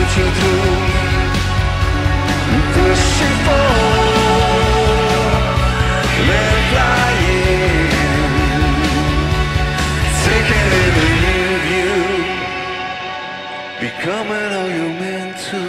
to do. Pushing forward, let it fly in. Take it in and leave you, becoming all you're meant to.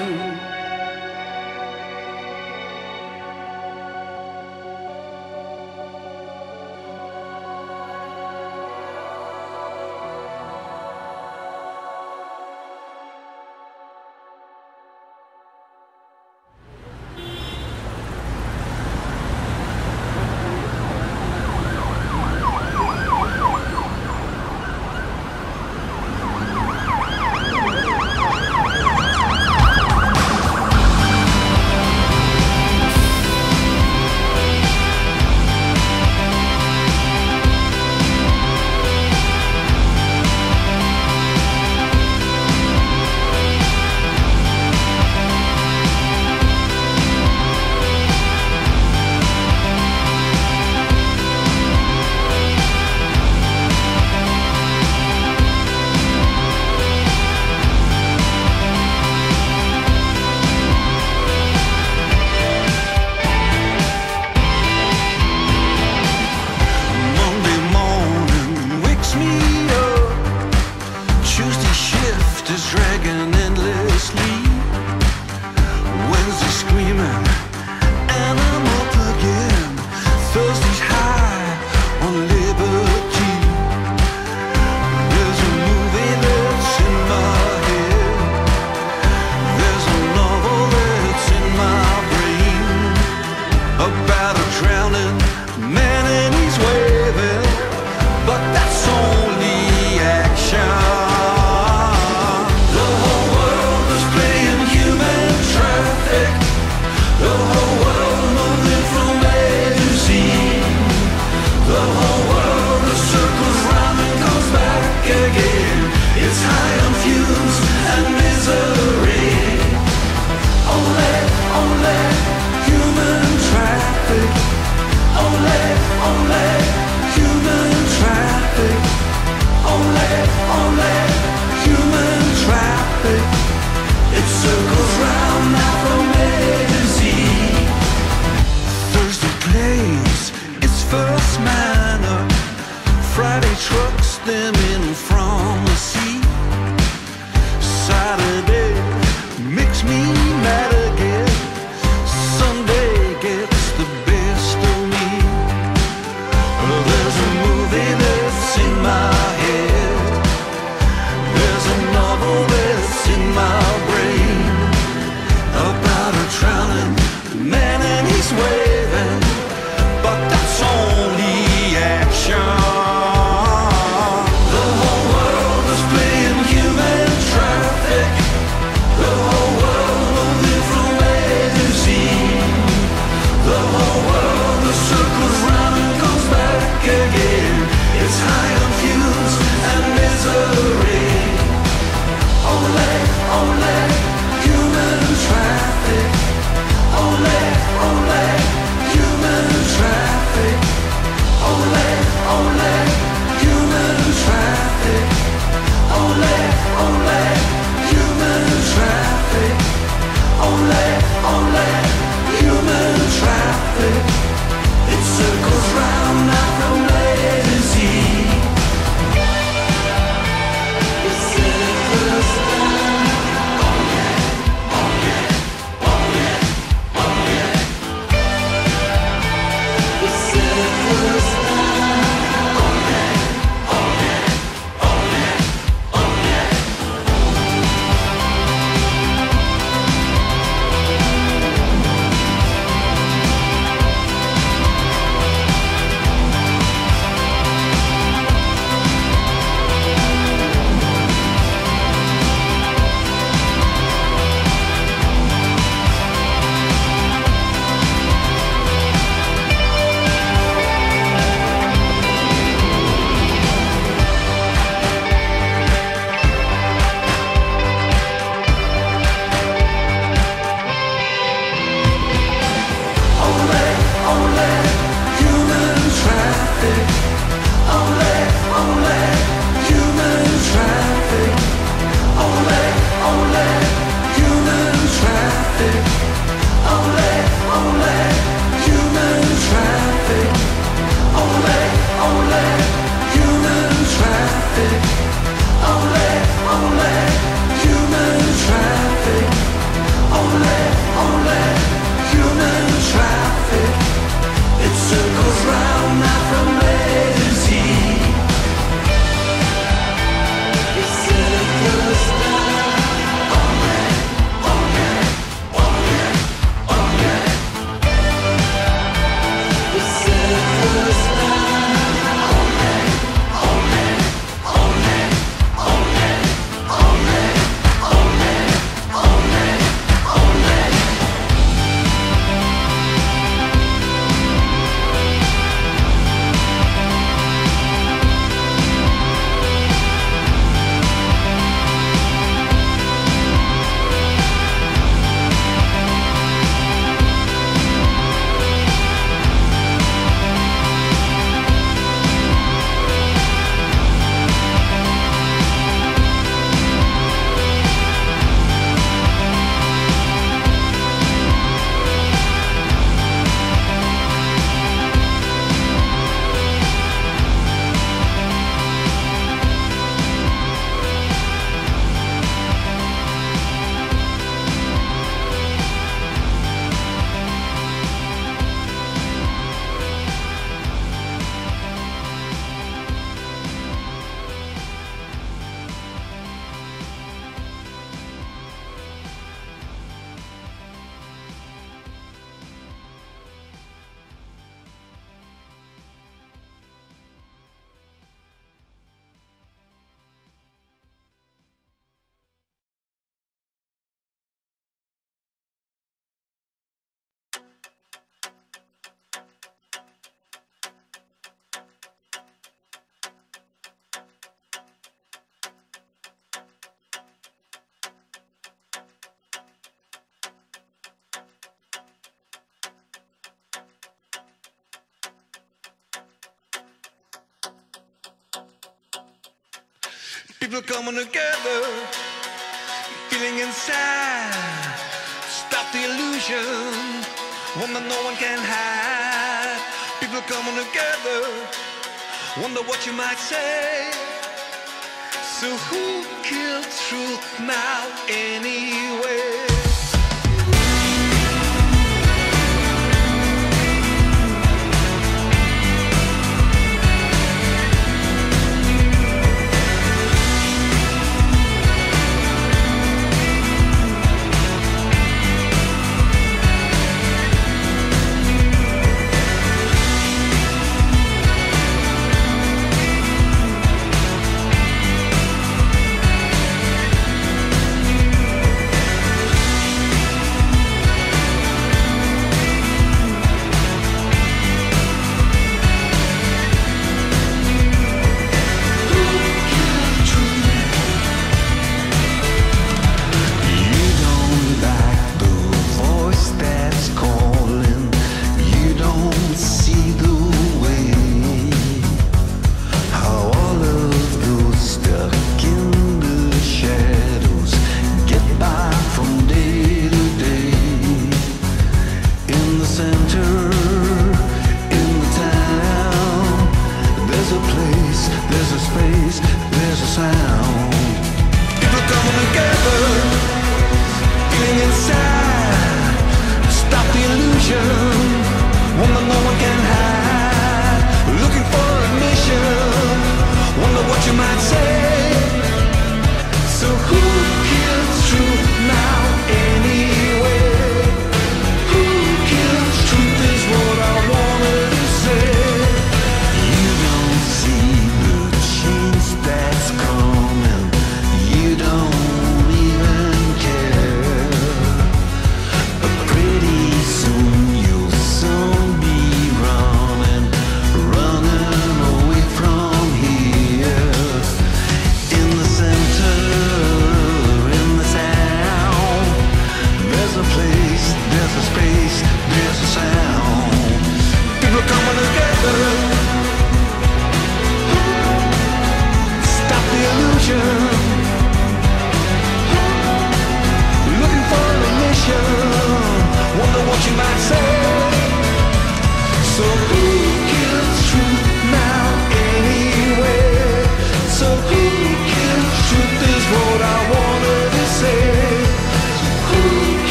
People coming together, feeling inside. Stop the illusion, one that no one can hide. People coming together, wonder what you might say. So who killed truth now anyway?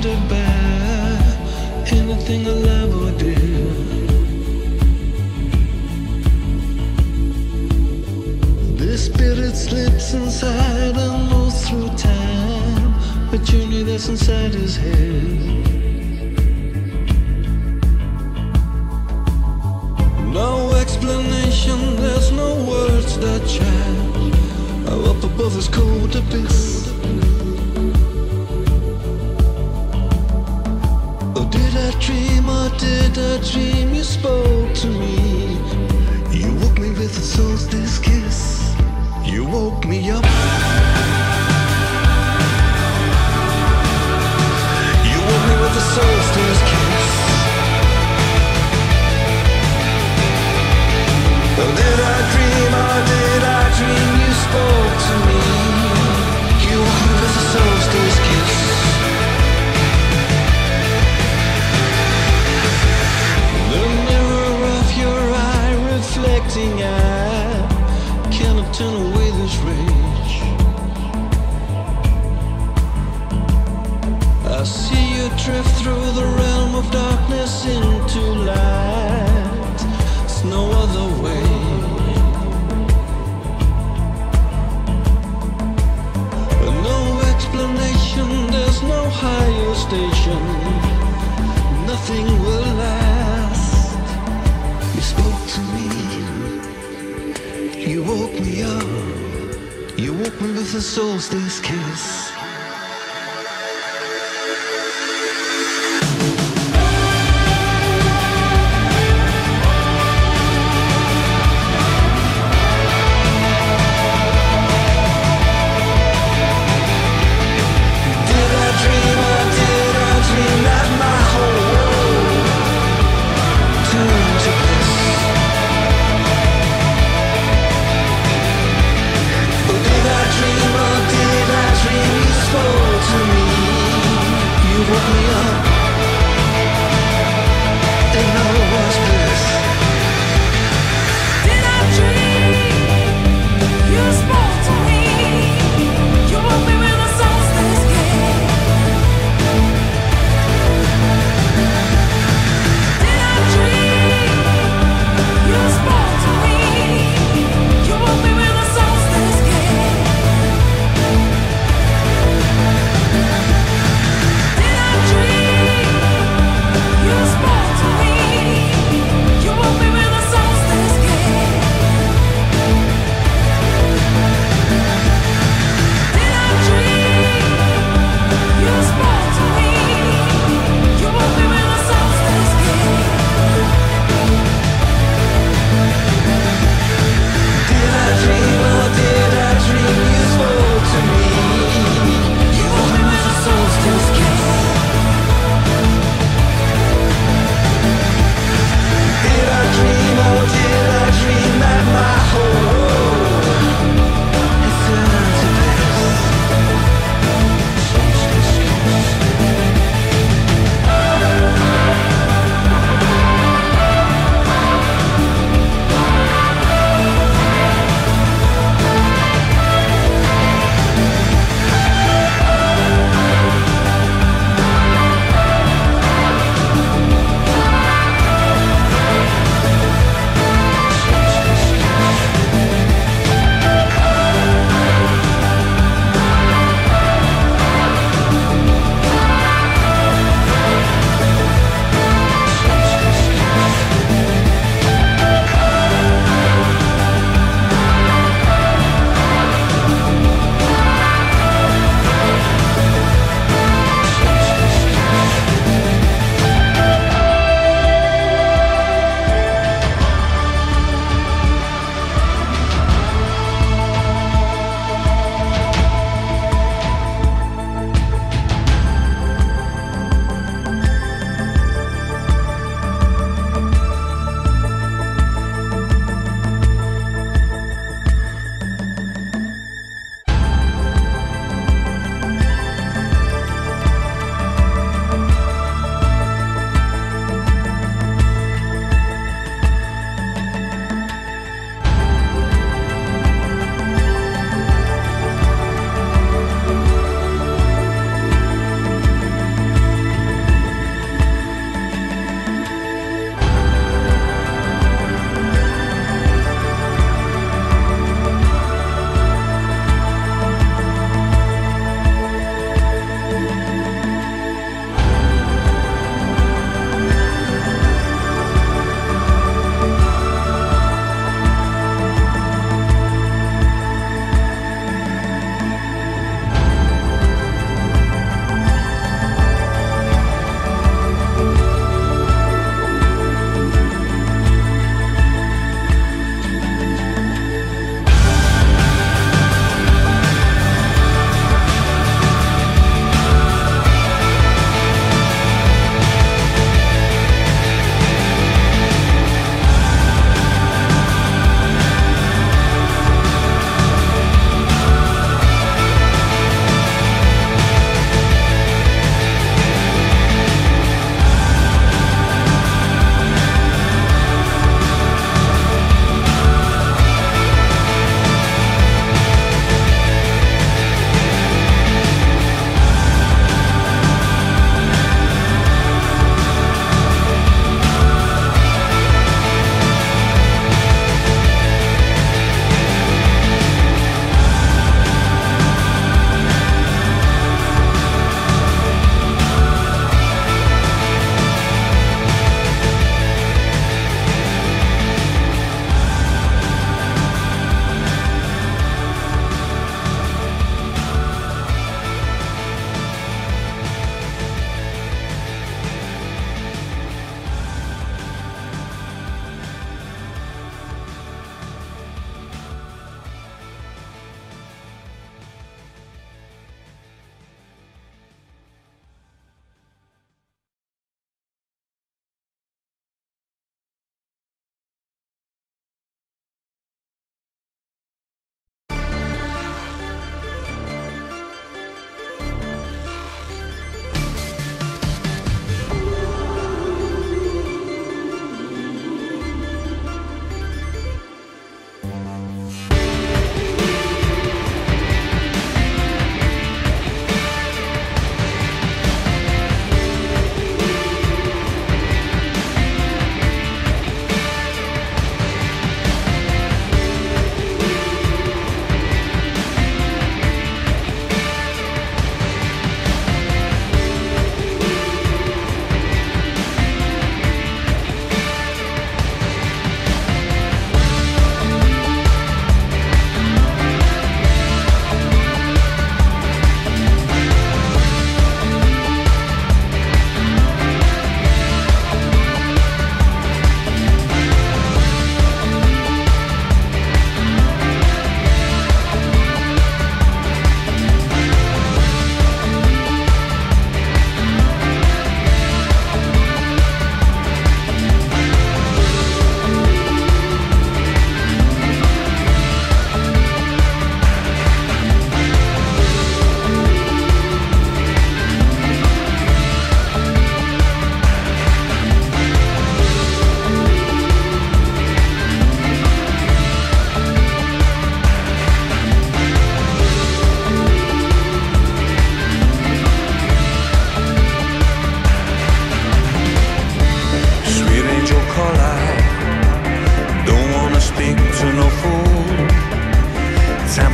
to bear anything I'll ever do. This spirit slips inside and moves through time, a journey that's inside his head. No explanation, there's no words that change. Up above this cold abyss. Oh, did I dream or did I dream you spoke to me? You woke me with a solstice kiss. You woke me up. You woke me with a solstice kiss. Oh, did I dream or did I dream you spoke to me? You woke me with a solstice kiss. The mirror of your eye reflecting, I cannot turn away this rage. I see you drift through the realm of darkness into light. It's no other way. No explanation, there's no higher station. Nothing will last. You spoke to me. You woke me up. You woke me with a solstice kiss. Did I dream?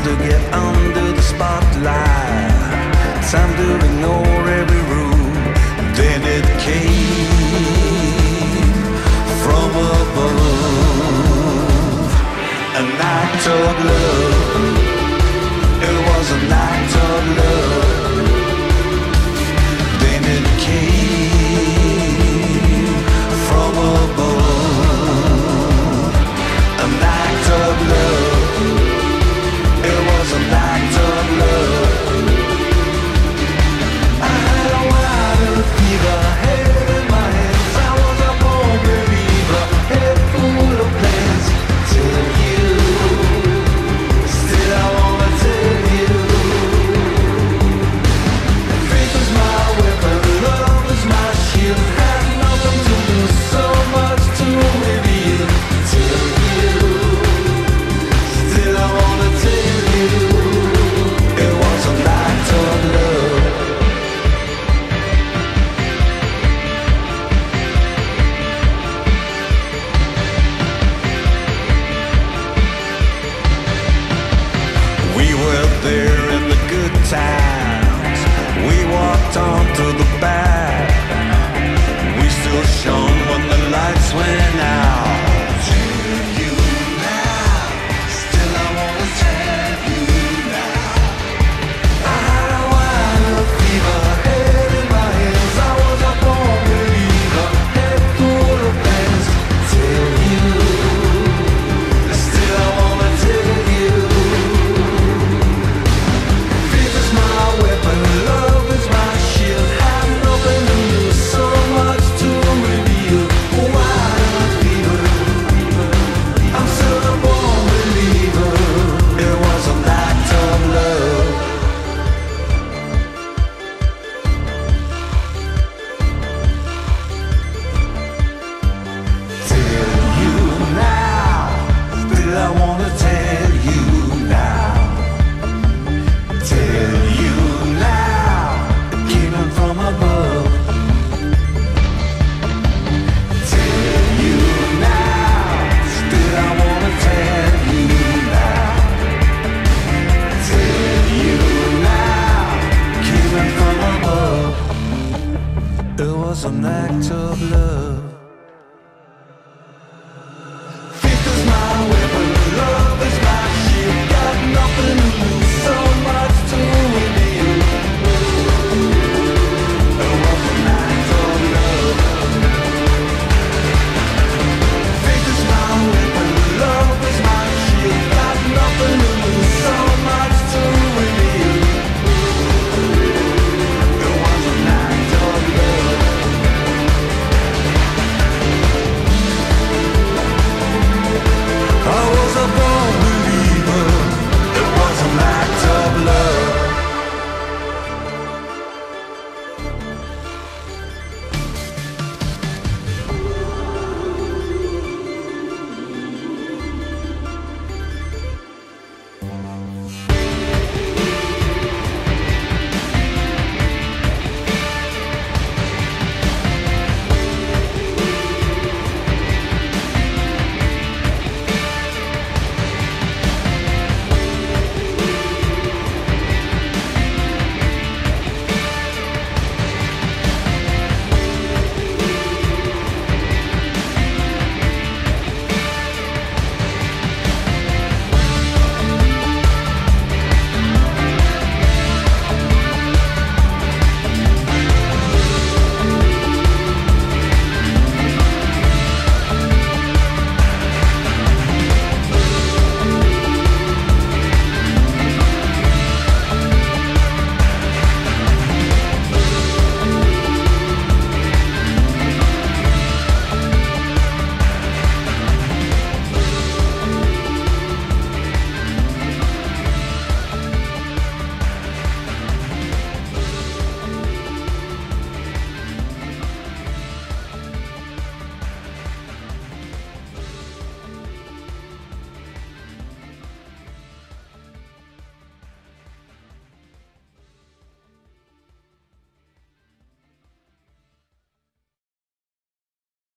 to get under the spotlight, time to ignore every rule. Then it came from above, an act of love. It was an act of love. Then it came from above, an act of love. It was an act of love. I had a wild fever, head in my hands. I was a born believer, head full of plans. Till you, still I wanna tell you, faith is my weapon, love is my shield. Had nothing to lose, so much to reveal. Till you, still I wanna tell you, it was an act of love. We were there in the good times. We walked on to the back. We still shone when the lights went out. Tell you now, still I wanna tell you now. I had a wild fever, head in my hands. I was a born believer, head full of plans. Tell you, still I wanna tell you, faith is my weapon, love is my shield. Have nothing to lose, so much to reveal. Wild fever, I'm still a born believer. It was an act of love. Tell you now, still I wanna tell you now. Tell you now, it came from above. Tell you now, still I wanna tell you now. Tell you now, came from above. It was an act of love. Faith is my weapon, love is my shield. Got nothing to lose, so much to reveal. It was an act of love. Faith is my weapon, love is my shield. Got nothing to lose, so much to reveal. It was an act of love. I was a born believer. It was an act of love.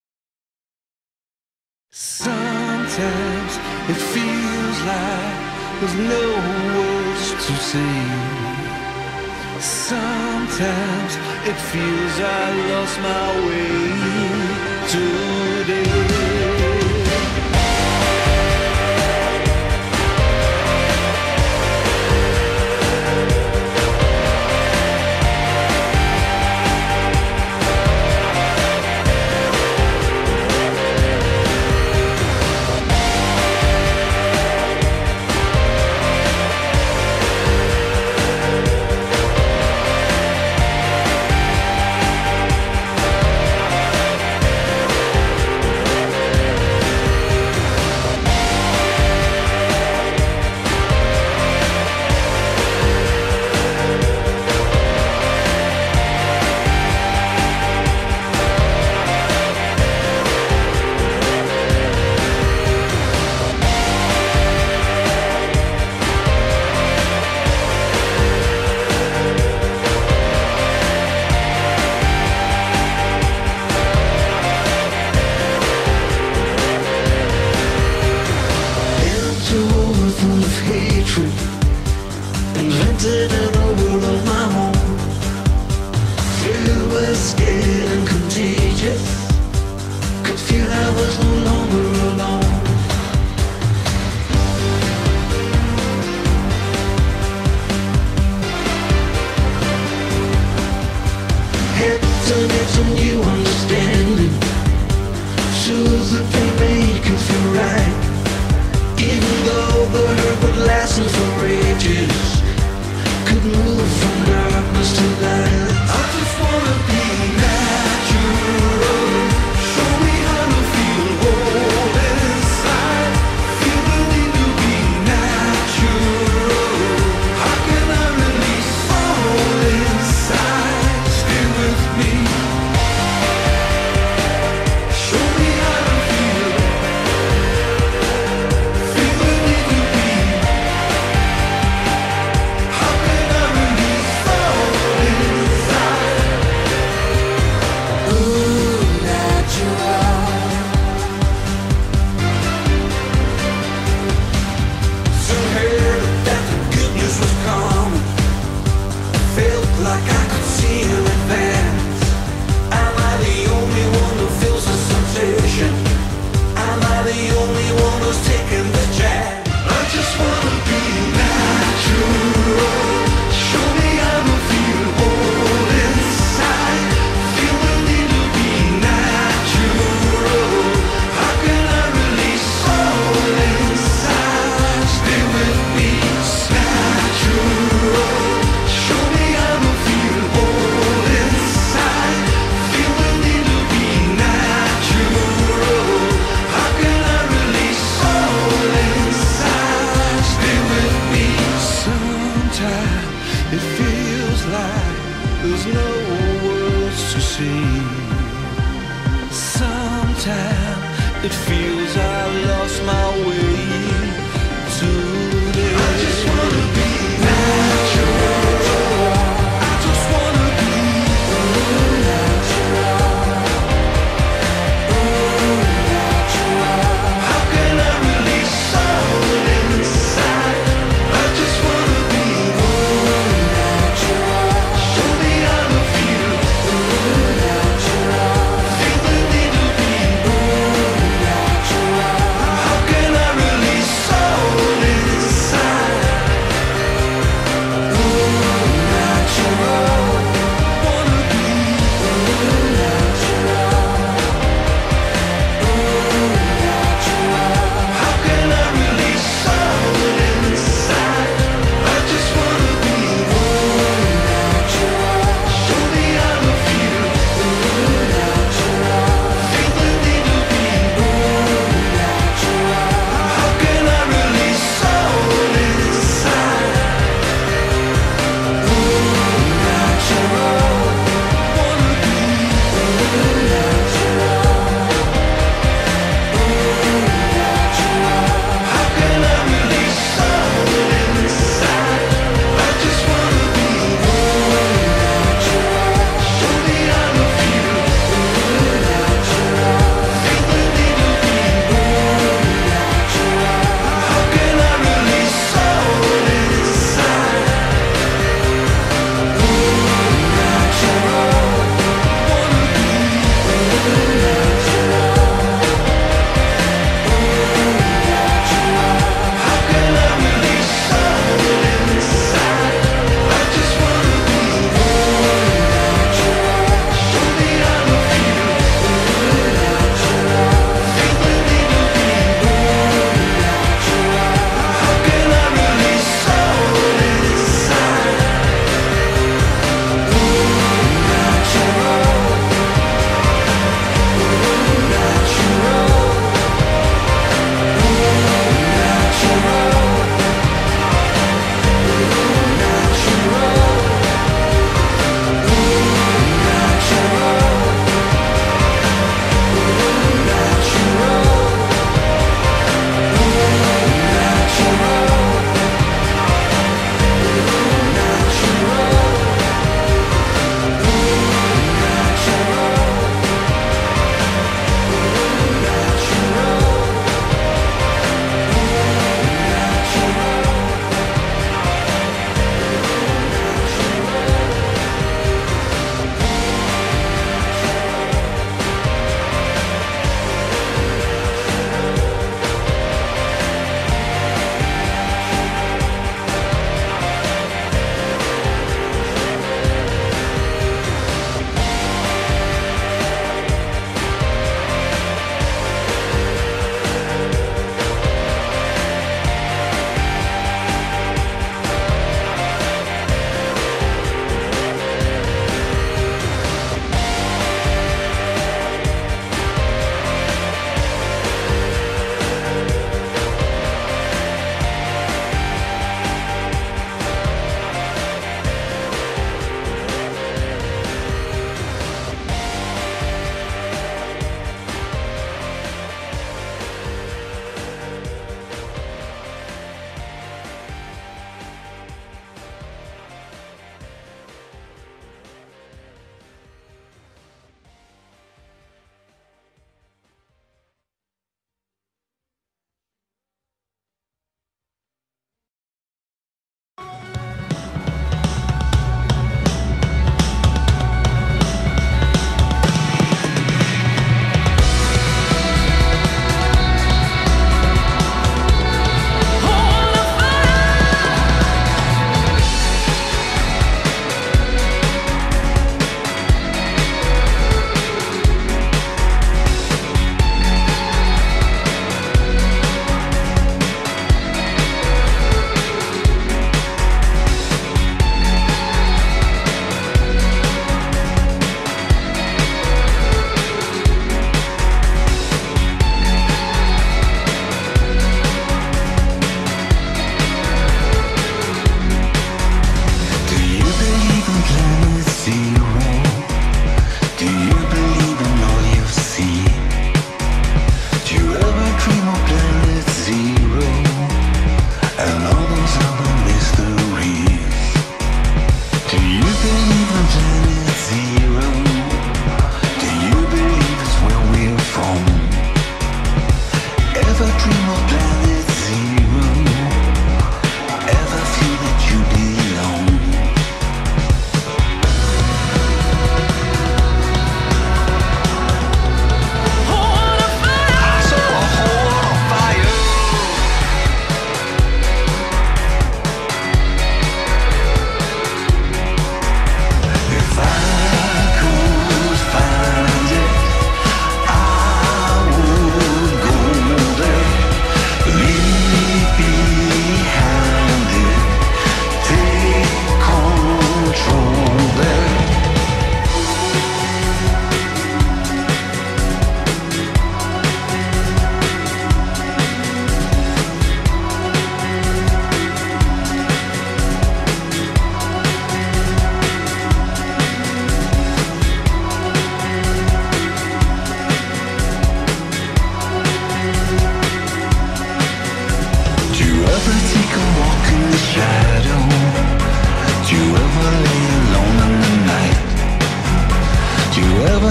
Sometimes it feels like there's no words to say. Sometimes it feels I lost my way today.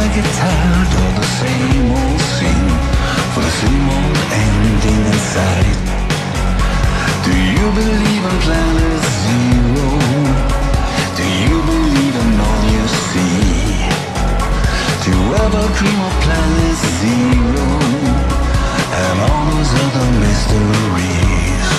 get tired of the same old scene, for the same old ending in sight? Do you believe in Planet Zero? Do you believe in all you see? Do you ever dream of Planet Zero and all those other mysteries?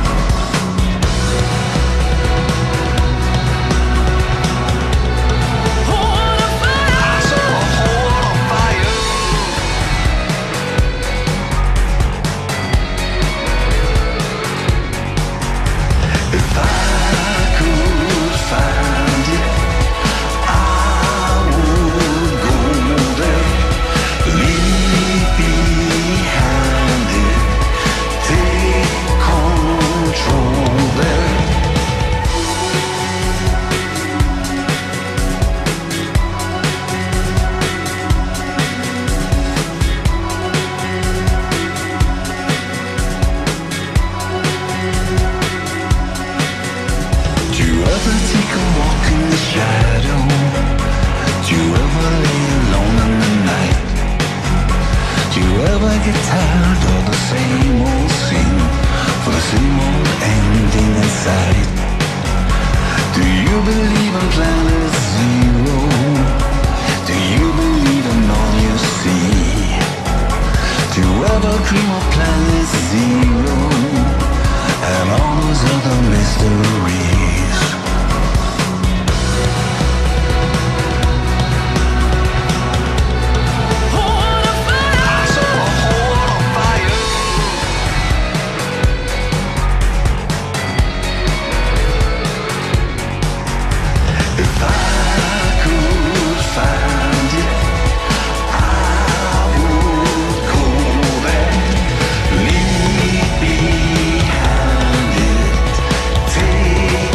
Get tired of the same old scene, for the same old ending in sight. Do you believe in Planet Zero? Do you believe in all you see? Do you ever dream of Planet Zero and all those other mysteries? Take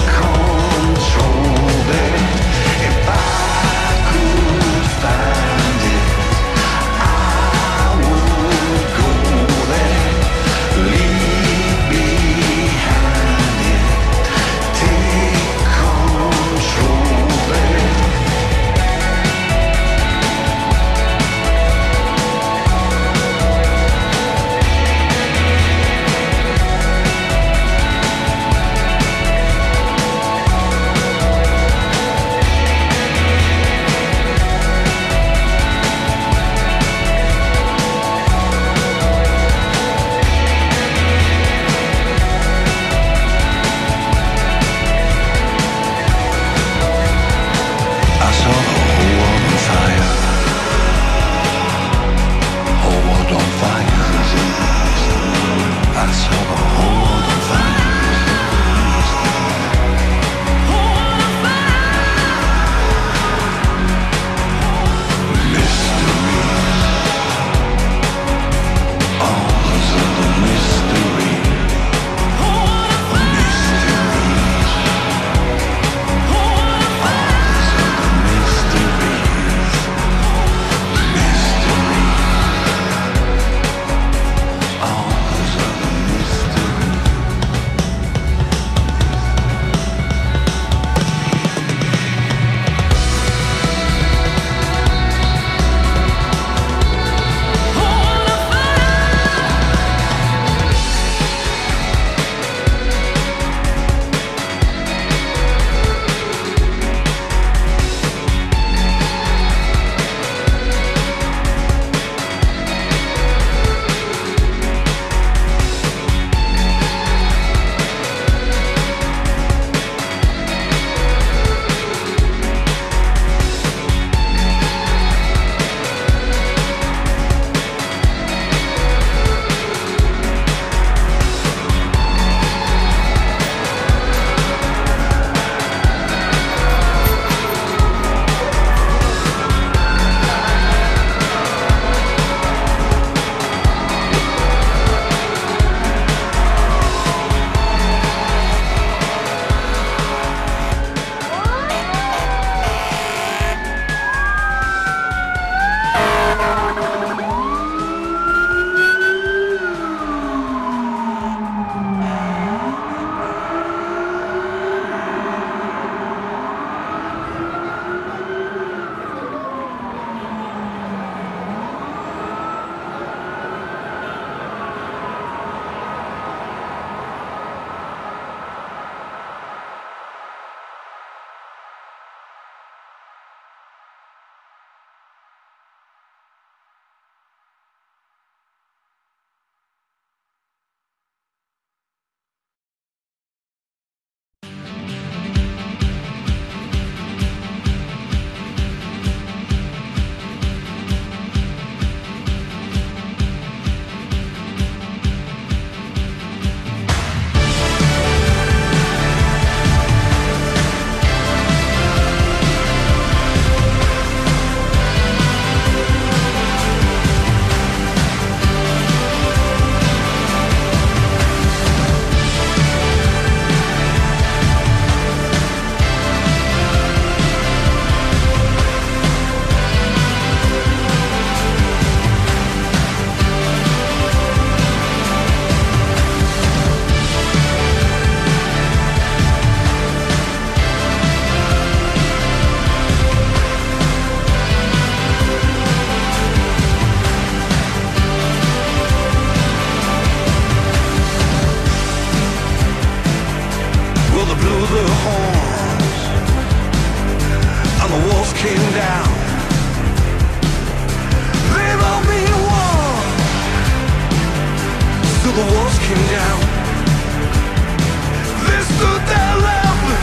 came down. They stood there laughing.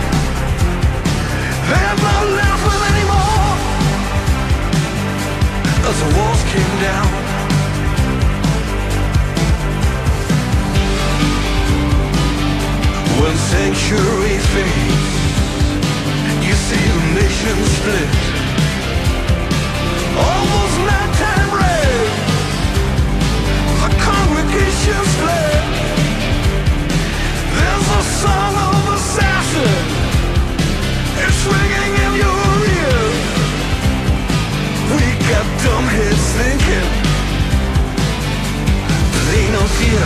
They're not laughing anymore. As the walls came down. When sanctuary fades, you see the nation split. All those nighttime raids, the congregation split. There's a song of assassin, it's ringing in your ears. We got dumb heads thinking, there ain't no fear.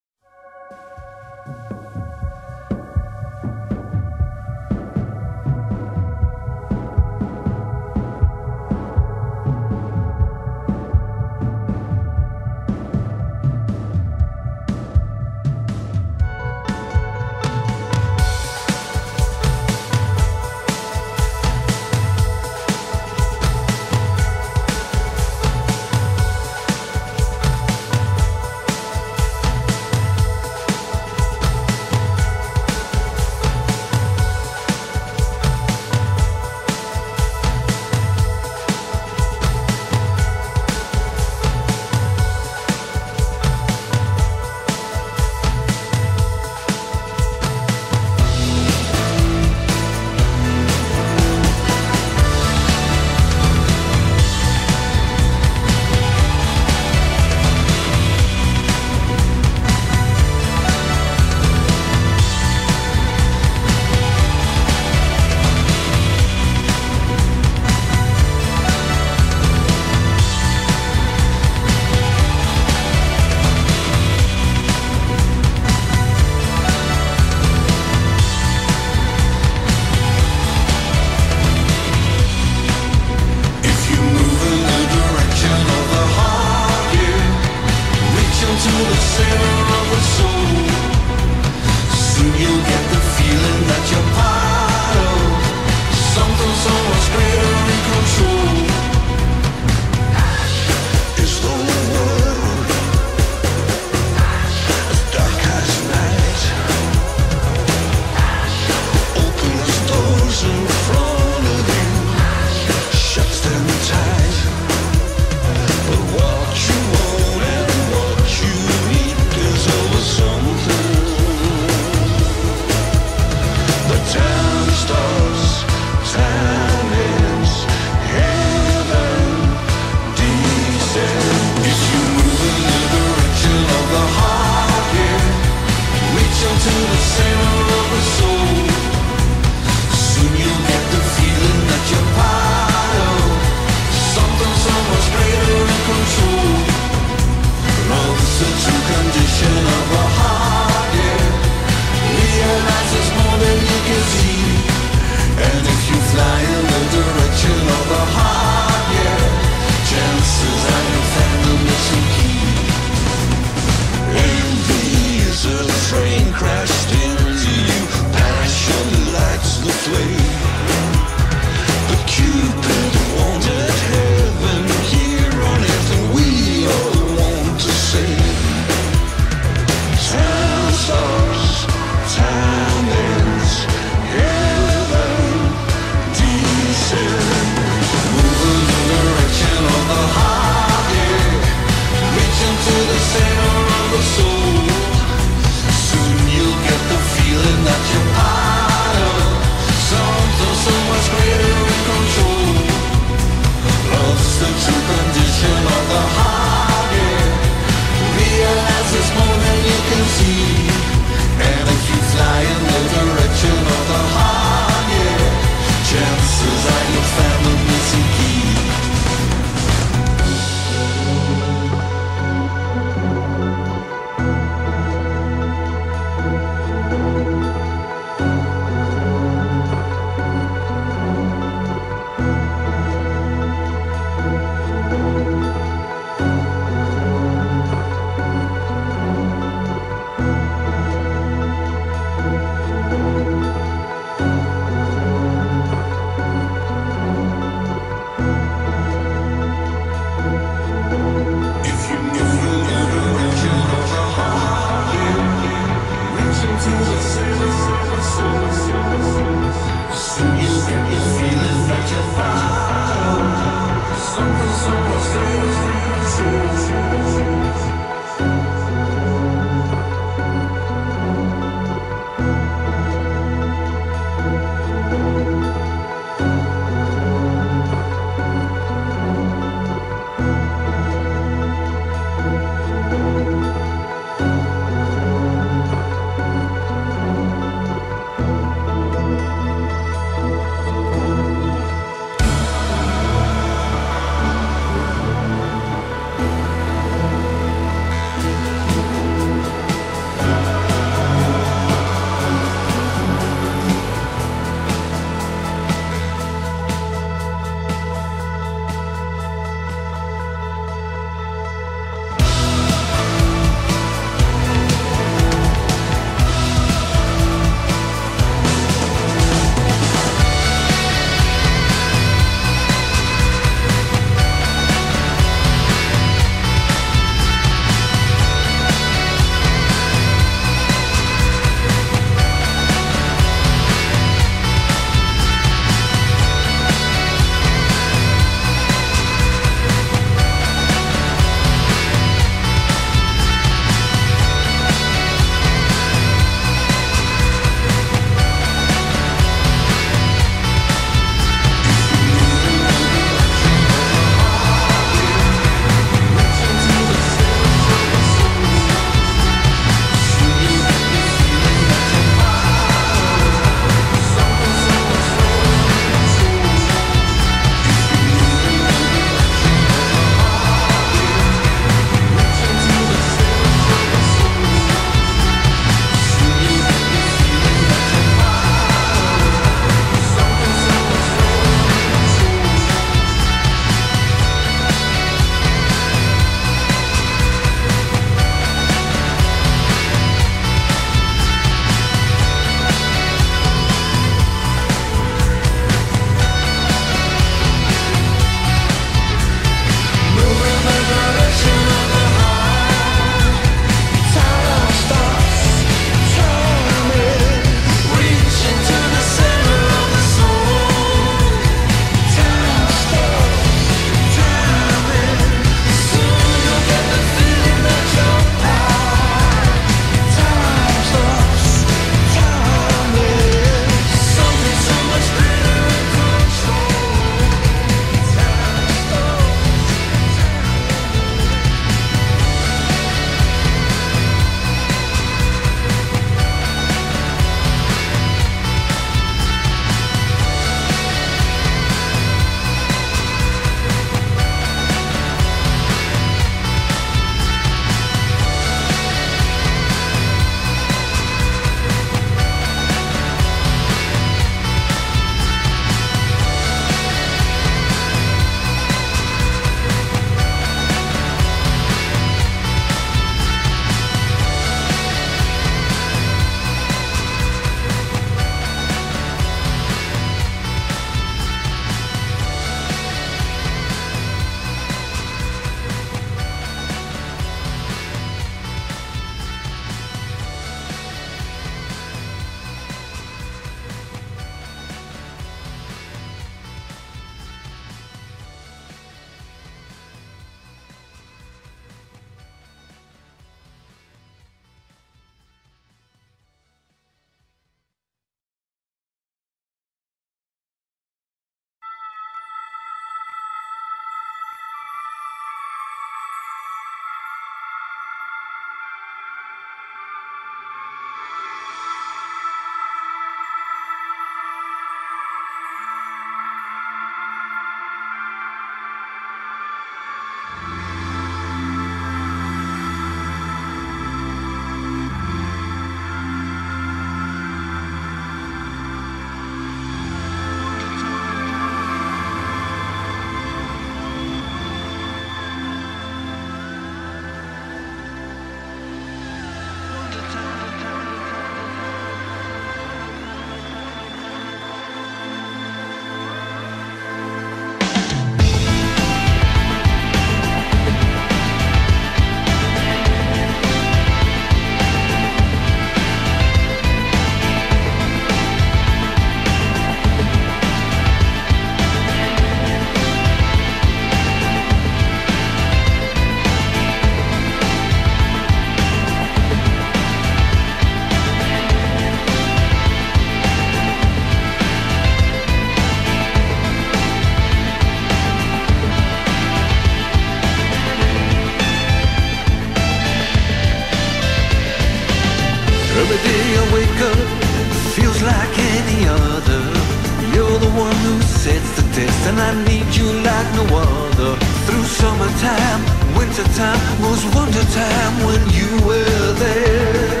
test, and I need you like no other. Through summertime, wintertime was wonder time when you were there.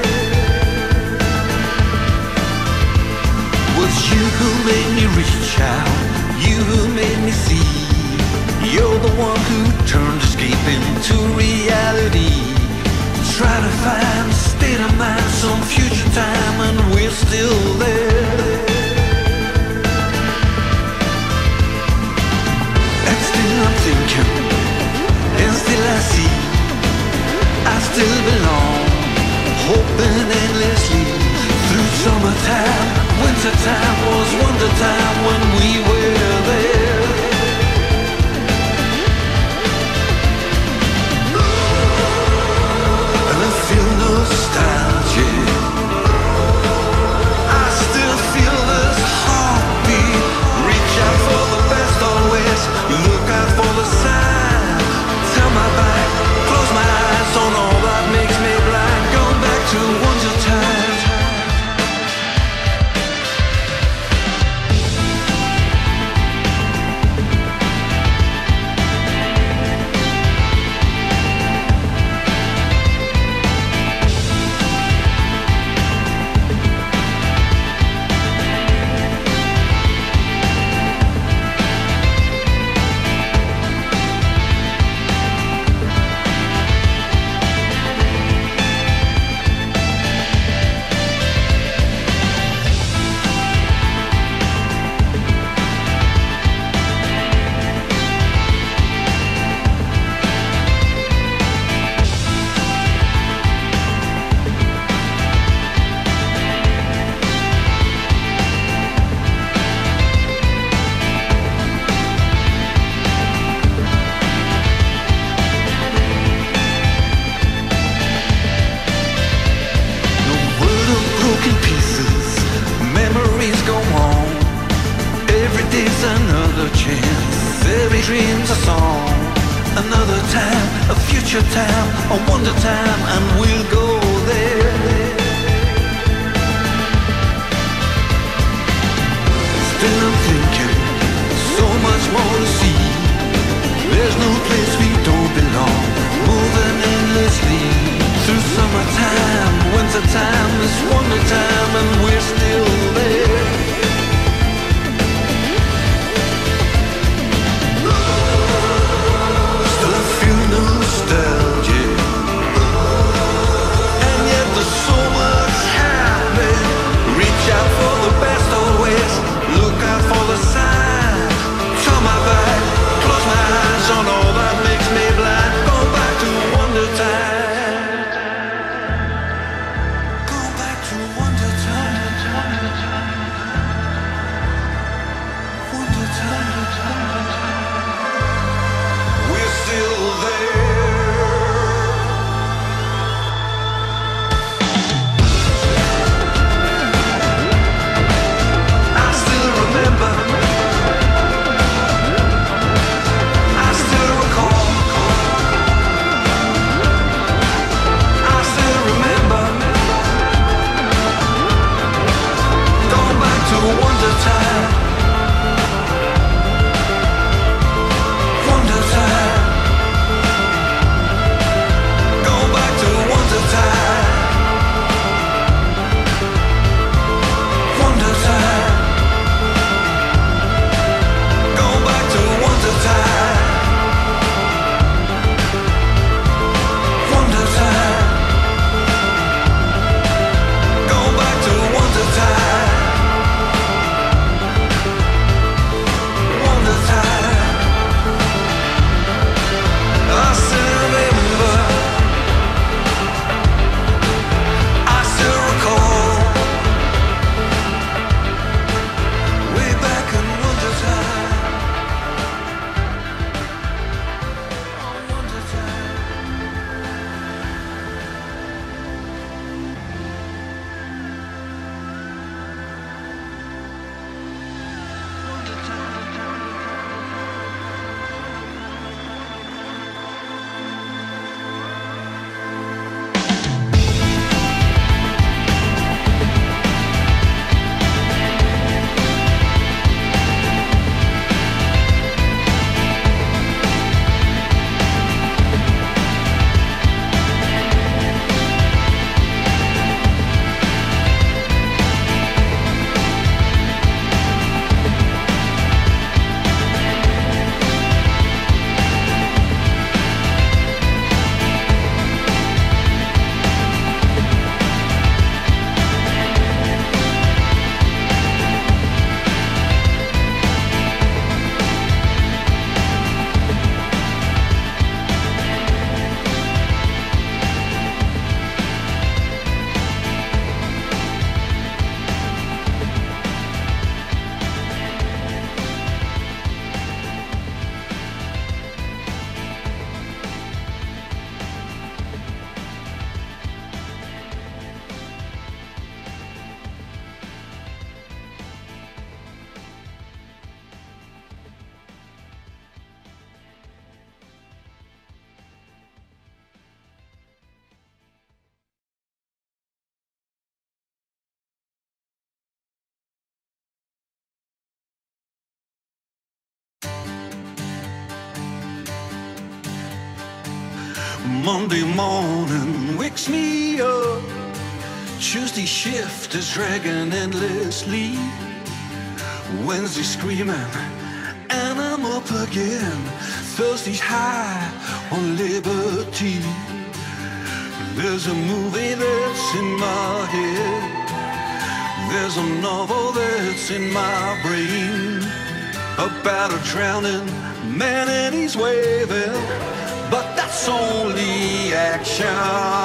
Was you who made me reach out, you who made me see. You're the one who turned escape into reality. Try to find a state of mind, some future time, and we're still there. And still I'm thinking, and still I see, I still belong, hoping endlessly. Through summertime, wintertime was wonder time when we were there. And I feel nostalgic, I still feel this heartbeat. Reach out for the best always, look out for the sign. Turn my back, close my eyes on all that makes me blind. Going back to wonder time. Another chance, every dream's a song. Another time, a future time, a wonder time, and we'll go there. Still I'm thinking, so much more to see. There's no place we don't belong, moving endlessly. Through summertime, wintertime, this wonder time, and we're still there. Nostalgia, and yet there's so much happening. Reach out for the best always, look out for the sign. Monday morning wakes me up. Tuesday shift is dragging endlessly. Wednesday screaming and I'm up again. Thursday's high on liberty. There's a movie that's in my head. There's a novel that's in my brain about a drowning man and he's waving, but that's only action.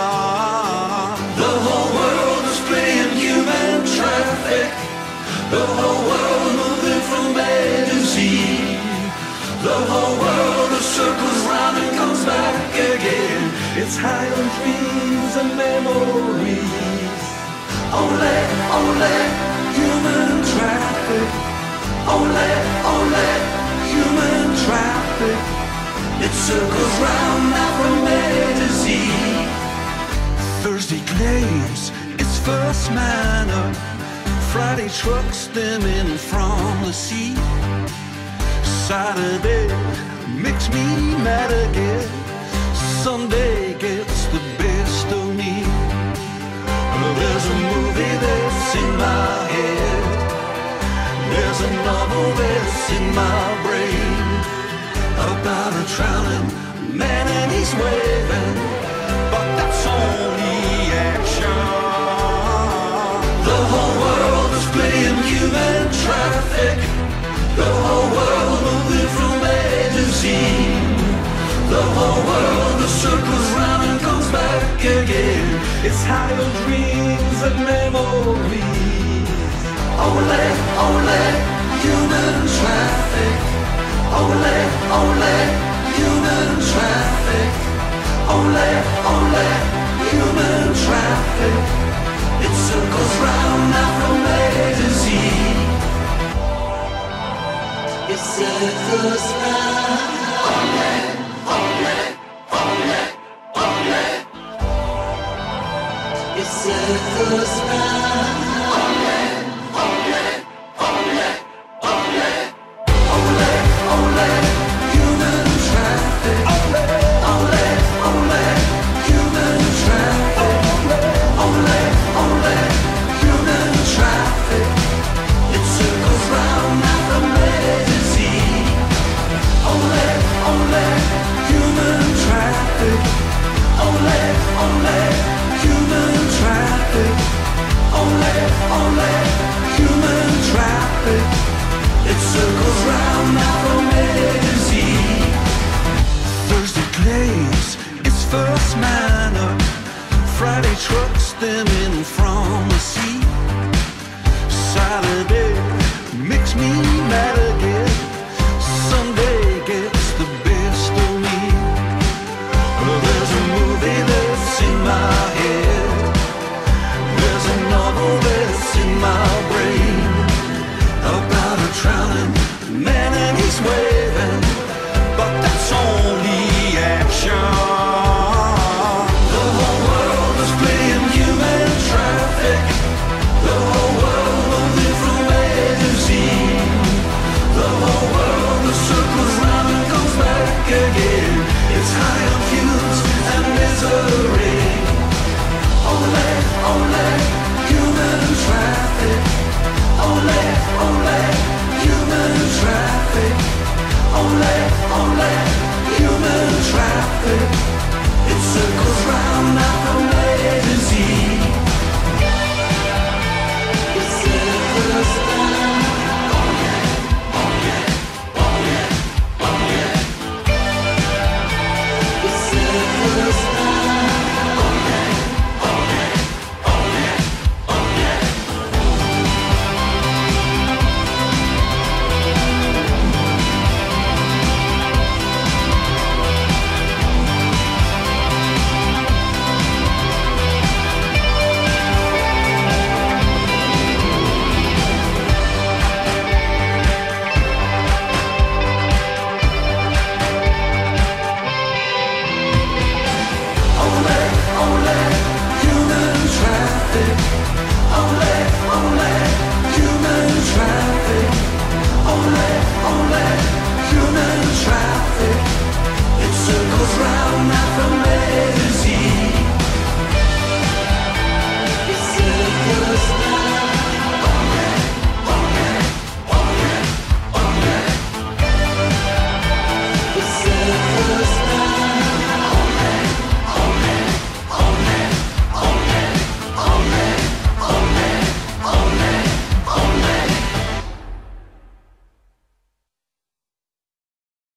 The whole world is playing human traffic. The whole world moving from A to Z. The whole world circles round and comes back again. It's high on dreams and memories. Only, only human traffic. Only, only human traffic. It circles round now from A to Z. Thursday claims its first manner. Friday trucks them in from the sea. Saturday makes me mad again. Sunday gets the best of me. There's a movie that's in my head. There's a novel that's in my brain about a drowning man and he's waving, but that's only action. The whole world is playing human traffic. The whole world moving from A to Z. The whole world circles round and comes back again. It's high on dreams and memories. Only, only human traffic. Only, only human traffic. Only, only human traffic. It circles round now from A to Z. It circles round. Only, only, only, only. It circles round. Only, only, only, only. Only, only human traffic. Only, only, only human traffic. Only, only human traffic. It circles round now from A to Z. Only, only human traffic. Only, only human traffic. Only, only human traffic. It circles round now from A to Z. Thursday claims its first manner. Friday trucks them in from the sea. Saturday makes me mad again. Sunday gets the best of me. There's a movie that's in my head. There's a novel that's in my brain about a drowning man and he's waiting.